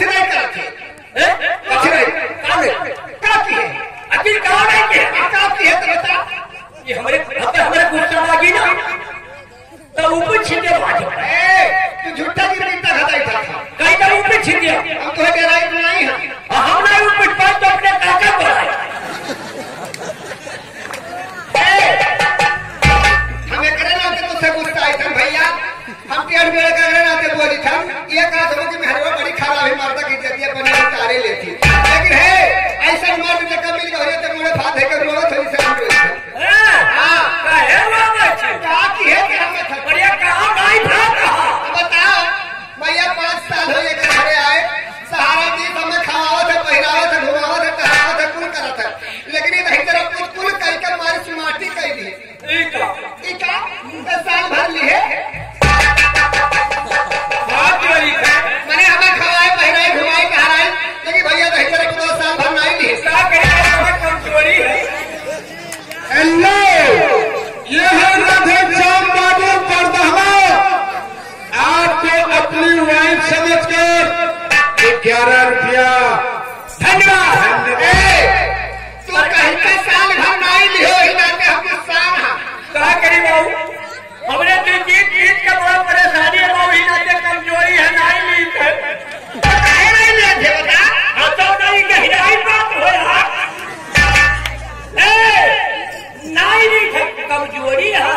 कुछ नहीं करते कुछ नहीं काफी है अभी कहाँ नहीं के काफी है तो बता ये हमारे गुस्सा लगी ना तो ऊपर छिंदे बाजू तू झूठा की रीता खाता ही था कहीं ना ऊपर छिंदे हम तो है राय नहीं है हम ना ऊपर पास तो अपने काका बोला हमें करे ना तो तुझसे गुस्सा आई था भैया हम पेड़ पेड़ करे ना तो बोली था ये कहा था कि मेहरबान बड़ी खराब है मारता की जतिया बने तारे लेती लेकिन है ऐसा मार में कब मिल गया तो मुझे बात है कर रोवा थोड़ी सी हां का है वो का की है कि हम बढ़िया कहां भाई बताओ भैया 5 साल हो गए घरे आए सहारा दी हमें खावा था पहरावा था घुमावा था टहरावा था कुल करा था लेकिन ये नहीं तरफ कुल कई का मारे स्मार्टी कई दी इका 10 साल भर लिए मैंने हमें खवाए पहनाए घुमाए कहाए लेकिन भैया नहीं तरफ 2 साल भर नहीं लिए क्या करें कमजोरी है हेलो ये है राधे श्याम बाबू परदहमा आपको अपनी वाइफ समझ कर 11 रुपया धन्यवाद तू कहीं का साल भर नहीं लियो इलाके हमके साल क्या करी बाबू हमने तो जीत का बड़ा परेशानी है बाबू इलाके कमजोरी है नहीं ली नहीं ले थे बता तो नहीं के हिदायत बात हो नहीं ली कमजोरी है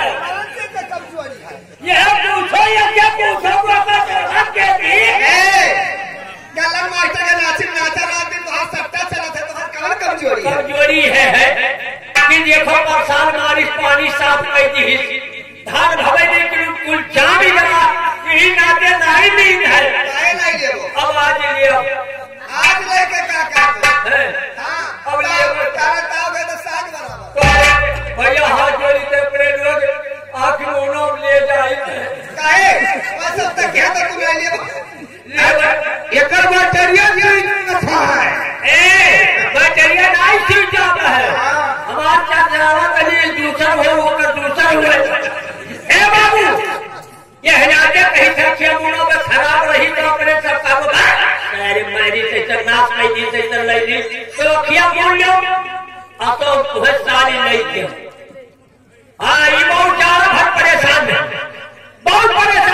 यह पूछो या क्या पूछो के भी गलम मास्टर का नाचिन नाचा रात दिन वहां सट्टा चला था तो कहाँ कमजोरी है कि देखो बरसात बारिश पानी साफ कर दी धान भवे ने कुल जाम ही जमा यही नाते नहीं नींद है नहीं ले अब आज लियो आज लेके क्या हां अब लियो तावे तो साग बराबर भैया हाथ जोड़ी ते अपने लोग आखिर उन्हों ले जाए काहे बस अब तक क्या तो तुम ले लियो एकर बैटरिया था है बैटरिया नहीं सीट जाता है हमार चार जनावा कहीं दूसरा हो होकर दूसरा हुए ए बाबू ये हजाते कहीं रखे मुनों में खराब रही तो अपने सब काम अरे मेरी से नाश नहीं दी से ले ली तो किया बोल लो अब तो बहुत सारी नहीं थी हाँ ये बहुत ज्यादा बहुत परेशान है बहुत परेशान